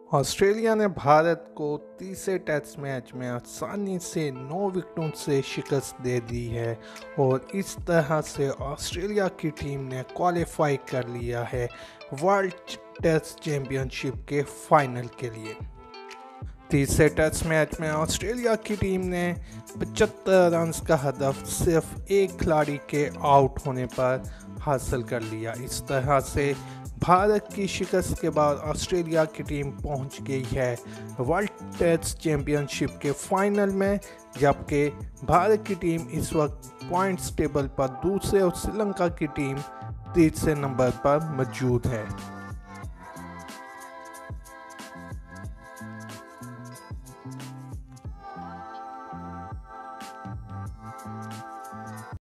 Australia ने भारत को तीसरे टेस्ट मैच में आसानी से 9 विकेटों से शिकस्त दे दी है और इस तरह से ऑस्ट्रेलिया की टीम ने क्वालिफाई कर लिया है वर्ल्ड टेस्ट चैंपियनशिप के फाइनल के लिए। तीसरे टेस्ट मैच में ऑस्ट्रेलिया की टीम ने 75 रन का हदफ सिर्फ एक खिलाड़ी के आउट होने पर हासिल कर लिया। इस तरह से भारत की शिकस्त के बाद ऑस्ट्रेलिया की टीम पहुंच गई है वर्ल्ड टेस्ट चैंपियनशिप के फाइनल में, जबकि भारत की टीम इस वक्त पॉइंट्स टेबल पर दूसरे और श्रीलंका की टीम तीसरे नंबर पर मौजूद है।